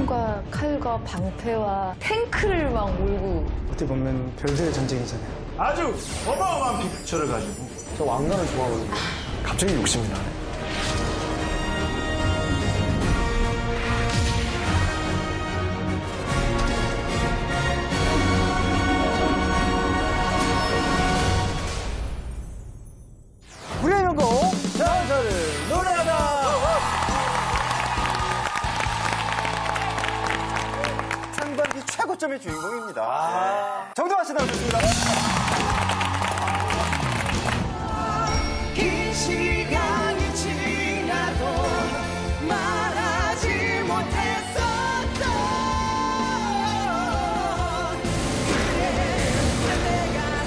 총과 칼과 방패와 탱크를 막 몰고. 어떻게 보면 별들의 전쟁이잖아요. 아주 어마어마한 픽처를 가지고. 저 왕관을 좋아하거든요. 갑자기 욕심이 나네. 불의 명곡 전설을 노래하다. 상반기 최고점의 주인공입니다. 정동환 씨 나오셨습니다. 긴 시간이 지나도 말하지 못했었던 그래 내가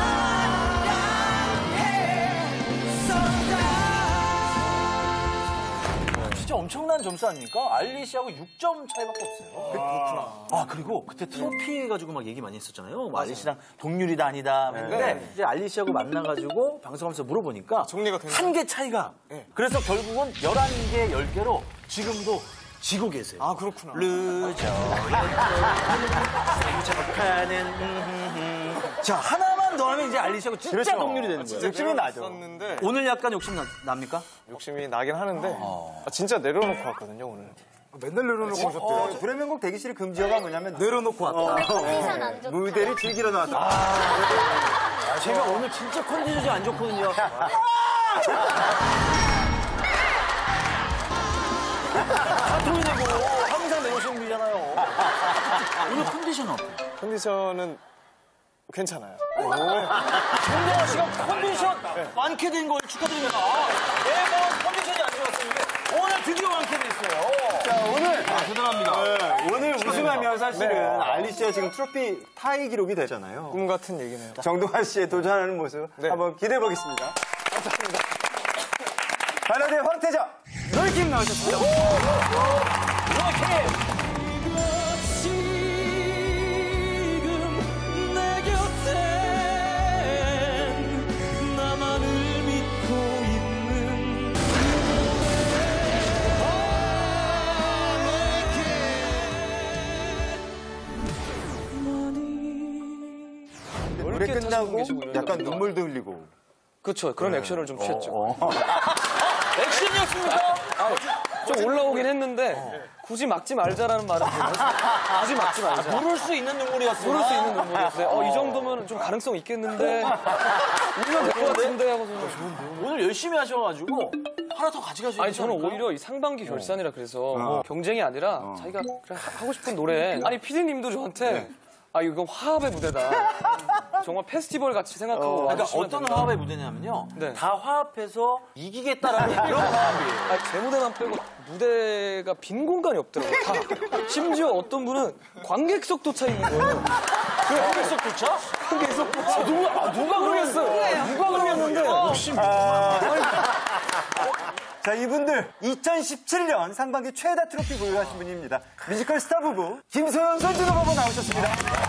사랑했었다. 진짜 엄청난 점수 아닙니까? 알리시하고 6점 차이밖에 없어요. 그렇구나. 아, 그리고 그때 트로피 가지고 막 얘기 많이 했었잖아요. 뭐 알리시랑 동률이다 아니다 했는데 이제 알리시하고 만나가지고 방송하면서 물어보니까 한 개 차이가. 그래서 결국은 11개, 10개로 지금도 지고 계세요. 아, 그렇구나. 자, 하나만 더 하면 이제 알리시하고 진짜 그렇죠. 동률이 되는 거예요. 욕심이 나죠. 썼는데 오늘 약간 욕심 납니까? 욕심이 나긴 하는데 진짜 내려놓고 왔거든요, 오늘. 맨날 내려놓고 오셨대요. 불의 명곡 대기실의 금지어가 뭐냐면 내려놓고 왔다. 무대를 즐기러 나왔다. 제가 오늘 진짜 컨디션이 안 좋거든요. 사토리 내고 항상 내오시는 분이잖아요. 오늘 컨디션은 어때요? 컨디션은 괜찮아요. 정동환 씨가 컨디션 완쾌된 걸 축하드립니다. 매번 컨디션이 안 좋았었는데 오늘 드디어 완쾌됐어요. 자, 오늘 대단합니다. 오늘 우승하면 사실은 알리씨가 지금 트로피 타이 기록이 되잖아요. 꿈 같은 얘기네요. 정동환 씨의 도전하는 모습 한번 기대해 보겠습니다. 감사합니다. 발라드의 황태자 롤킴 나오셨습니다. 롤킴! 노래 끝나고 약간 눈물도 흘리고. 그렇죠. 그런 액션을 좀 취했죠. 액션이었습니까? 좀 올라오긴 했는데 굳이 막지 말자라는 말은 굳이 막지 말자. 부를 수 있는 눈물이었어요. 부를 수 있는 눈물이었어요. 이 정도면 좀 가능성 있겠는데 울면 될 것 같은데 하고서. 오늘 열심히 하셔가지고 하나 더 가져가셔야 아니 저는 오히려 이 상반기 결산이라 그래서 경쟁이 아니라 자기가 그래, 하고 싶은 노래. 아니 피디님도 저한테 이건 화합의 무대다. 정말 페스티벌 같이 생각하고. 그러니까 어떤 화합의 무대냐면요. 네. 다 화합해서 이기겠다라는 그런 화합이에요. 제 무대만 빼고 무대가 빈 공간이 없더라고요. 다. 심지어 어떤 분은 관객석도 차 있는 거예요. 그 관객석 도차? 관객석 도차. 누가 그러겠어요? 누가 그러겠는데. 욕심. 자, 이분들 2017년 상반기 최다 트로피 보유하신 분입니다. 뮤지컬 스타 부부 김소연, 손준호 부부 나오셨습니다.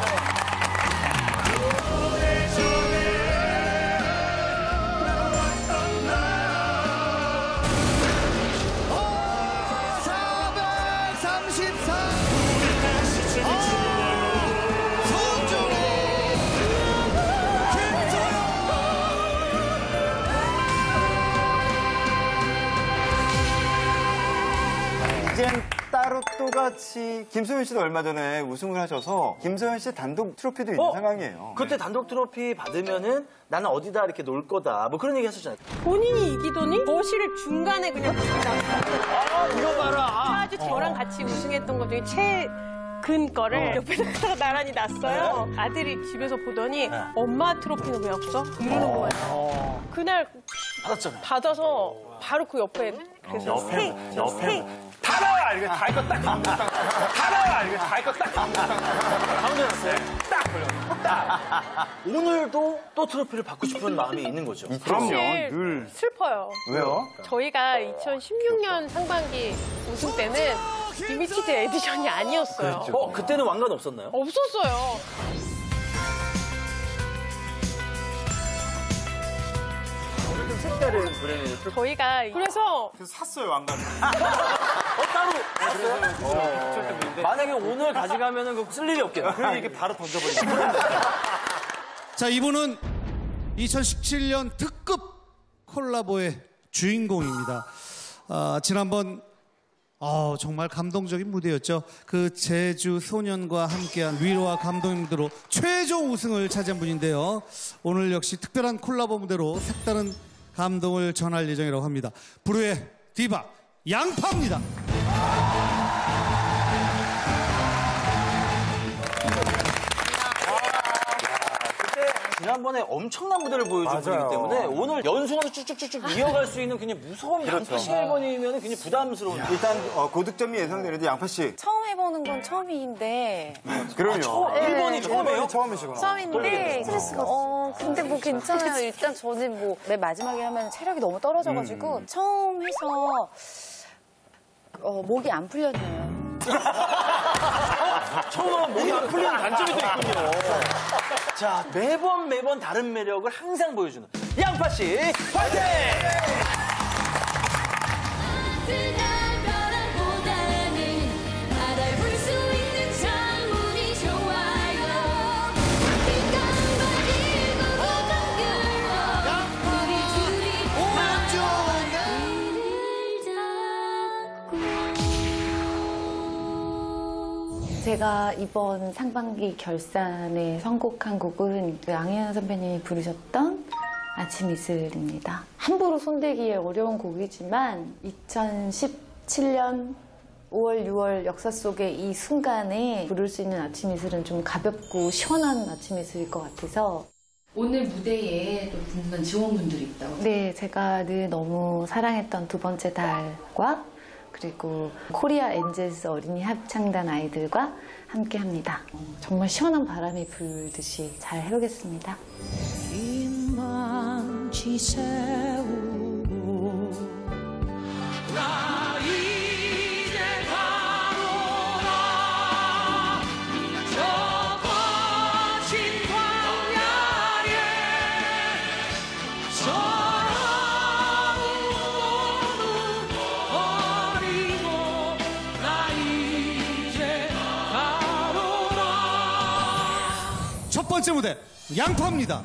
이젠 따로 또 같이 김소연 씨도 얼마 전에 우승을 하셔서 김소연 씨 단독 트로피도 있는 상황이에요. 그때 단독 트로피 받으면은 나는 어디다 이렇게 놓을 거다. 뭐 그런 얘기 하셨잖아요. 본인이 이기더니 거실을 중간에 그냥 이거 봐라. 아주 저랑 같이 우승했던 것 중에 최근 거를 옆에다가 나란히 놨어요. 아들이 집에서 보더니 엄마 트로피는 왜 없어? 이러는 거예요. 그날 받았잖아요. 받아서 바로 그 옆에 그래서 옆에 다 나와! 이거 다 이거 딱 다 나와! 이거 다 이거 딱 가운데 놨어요. 딱 걸려. 오늘도 또 트로피를 받고 싶은 마음이 있는 거죠. 그럼요. 늘 슬퍼요. 왜요? 저희가 2016년 상반기 우승 때는 리미티드 에디션이 아니었어요. 그때는 왕관 없었나요? 없었어요. 좀 색다른 브랜드 트로피. 저희가 그래서 샀어요, 왕관. 따로 했어요? 만약에 오늘 가져가면은 그 쓸 일이 없겠네. 그럼 이렇게 바로 던져버리죠. 자, 이분은 2017년 특급 콜라보의 주인공입니다. 지난번 정말 감동적인 무대였죠. 그 제주 소년과 함께한 위로와 감동의 무대로 최종 우승을 차지한 분인데요. 오늘 역시 특별한 콜라보 무대로 색다른 감동을 전할 예정이라고 합니다. 불후의 디바 양파입니다. 지난번에 엄청난 무대를 보여준 분이기 때문에 오늘 연승으로 쭉쭉쭉쭉 이어갈 수 있는 굉장히 무서운 양파 씨 1번이면 굉장히 부담스러운. 일단 고득점이 예상되는데 양파 씨. 처음 해보는 건 처음인데. 그럼요. 1번이 처음이에요? 처음이시구나. 처음인데. 근데 뭐 괜찮아요. 일단 저는 뭐 맨 마지막에 하면 체력이 너무 떨어져가지고 처음 해서 목이 안 풀렸네요. 처음 몸이 안 풀리는 단점이 또 있군요. 자, 매번 다른 매력을 항상 보여주는 양파 씨 화이팅! 제가 이번 상반기 결산에 선곡한 곡은 양희은 선배님이 부르셨던 아침 이슬입니다. 함부로 손대기에 어려운 곡이지만 2017년 5월, 6월 역사 속의 이 순간에 부를 수 있는 아침 이슬은 좀 가볍고 시원한 아침 이슬일 것 같아서 오늘 무대에 또 듣는 지원분들이 있다고. 네, 제가 늘 너무 사랑했던 두 번째 달과 그리고 코리아 엔젤스 어린이 합창단 아이들과 함께합니다. 정말 시원한 바람이 불듯이 잘 해보겠습니다. 흰망치 세우고 나 이제 가노라 저 거친 광야에 버리고 나 이제 가노라. 첫 번째 무대 양파입니다.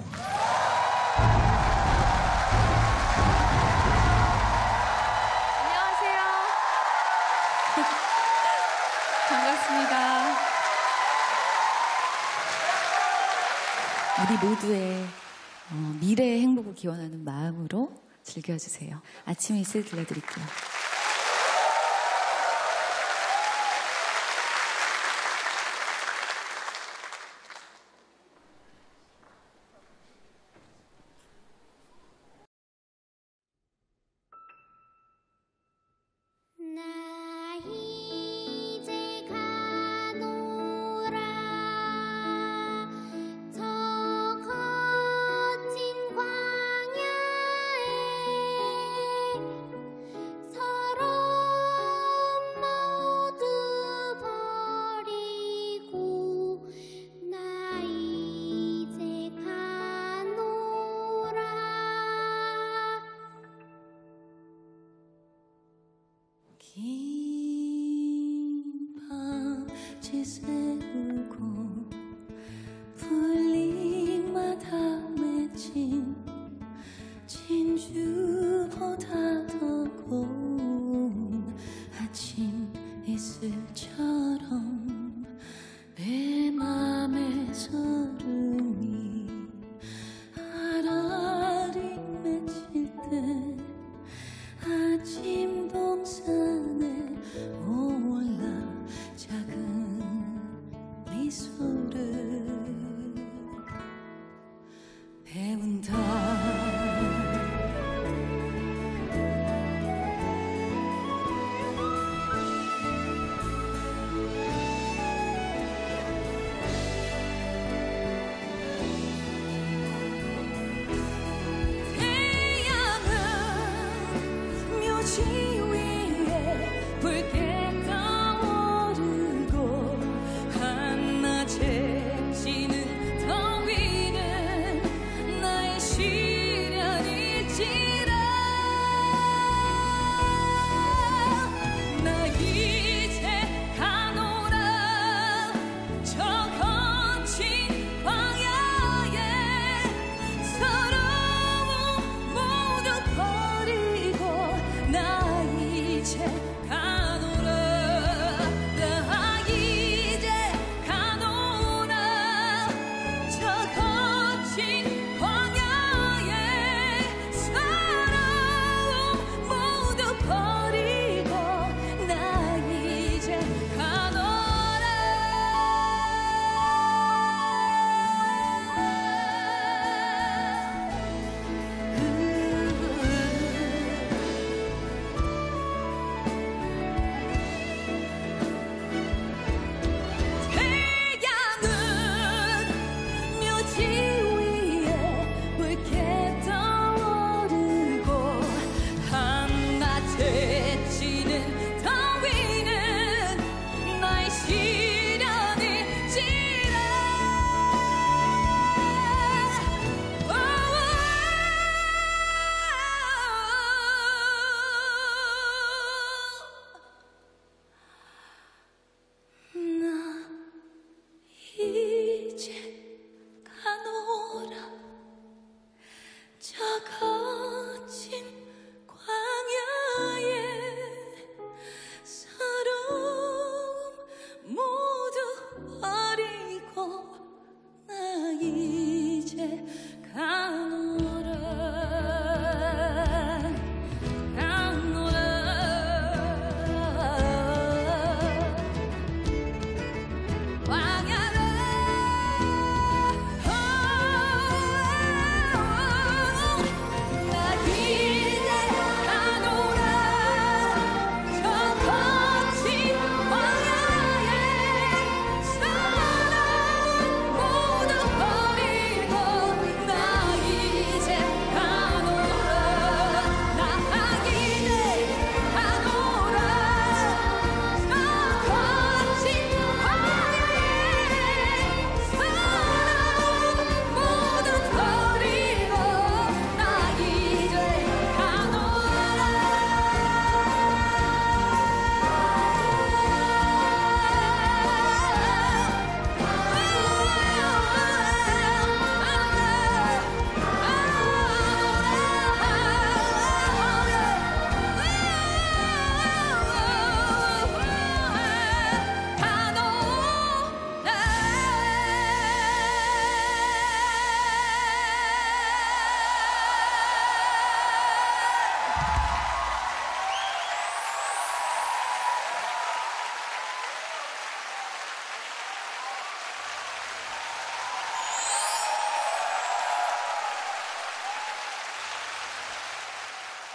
안녕하세요. 반갑습니다. 우리 모두의 미래의 행복을 기원하는 마음으로 즐겨주세요. 아침 이슬 들려드릴게요. 나 이제 가노라 저 거친 광야에 서로 모두 버리고 나 이제 가노라. 긴 밤지 새우고 풀잎마다 맺힌 진주보다 더 고운 아침 이슬처럼 내 맘의 소름이 아라리 맺힐 때 아침 동산에 올라 작은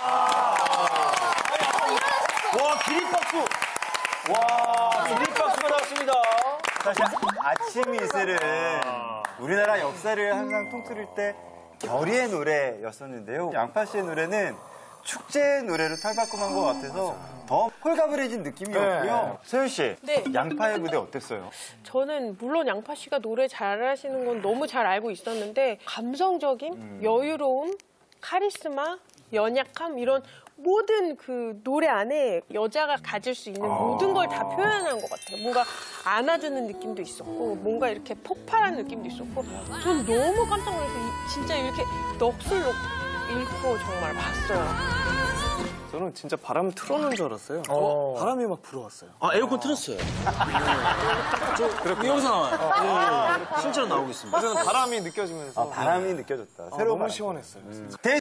와, 기립박수. 와, 기립박수가 나왔습니다. 사실 아침 이슬은 우리나라 역사를 항상 통틀을 때 결의의 노래였었는데요. 양파 씨의 노래는 축제의 노래로 탈바꿈한 것 같아서 더 홀가분해진 느낌이었고요. 소연 씨, 네. 양파의 무대 어땠어요? 저는 물론 양파 씨가 노래 잘하시는 건 너무 잘 알고 있었는데 감성적인 여유로움, 카리스마, 연약함 이런 모든 그 노래 안에 여자가 가질 수 있는 모든 걸 다 표현한 것 같아요. 뭔가 안아주는 느낌도 있었고 뭔가 이렇게 폭발한 느낌도 있었고 전 너무 깜짝 놀라서 진짜 이렇게 넋을 잃고 정말 봤어요. 저는 진짜 바람 틀어놓은 줄 알았어요. 바람이 막 불어왔어요. 아, 에어컨 틀었어요. 저 여기서 나와요. 실제로 나오고 있습니다. 저는 바람이 느껴지면서 바람이 느껴졌다. 새로운 너무 바람. 시원했어요. 대